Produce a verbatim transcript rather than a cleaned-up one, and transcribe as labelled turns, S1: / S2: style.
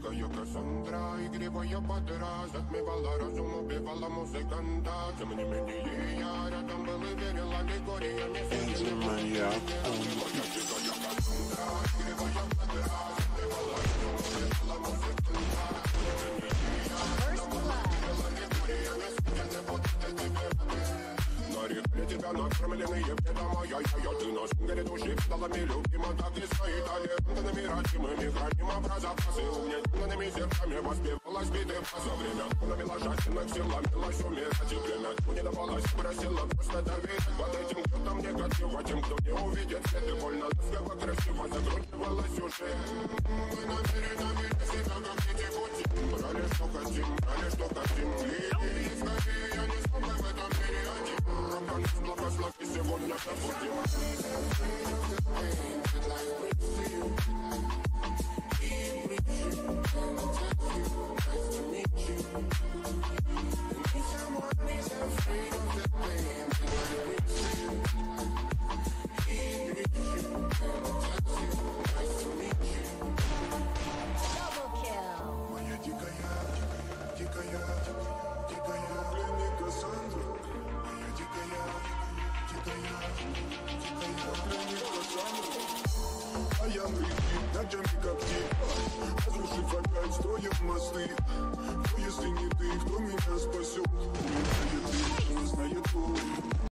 S1: дикая Кассандра, игривая подра, затмевала разум, убивала музыканта. Тем не менее я рядом был и верил аллегориями.
S2: Энди Маньяк.
S1: Моя дикая Кассандра, игривая подра, затмевала разум, убивала музыканта. Нарекли тебя накормленные предомой. Я-я-я, ты на шунгере души педалами любима. Так и стоит талентами, родимыми, храним образопасы. Угнетенными сердцами воспевалась биты за время. Навела жадных сил, ломилась умирать. И время не давалось, просила просто доверять. Под этим кто-то негатив, а тем, кто не увидит свет. И больно, насколько красиво закручивалась уже. Мы намерены видеть себя, как дети пути. Брали, что хотим, брали, что хотим. И скорее я не смогу в этом мире один. Благослови сегодня забудем. Моя дикая, дикая, дикая пленник Кассандра. Моя дикая, дикая, дикая пленник Кассандра. А я прикид, ночами как тик, разрушив опять, строим мосты. Но если не ты, кто меня спасет? Не знает ты, не знает кто.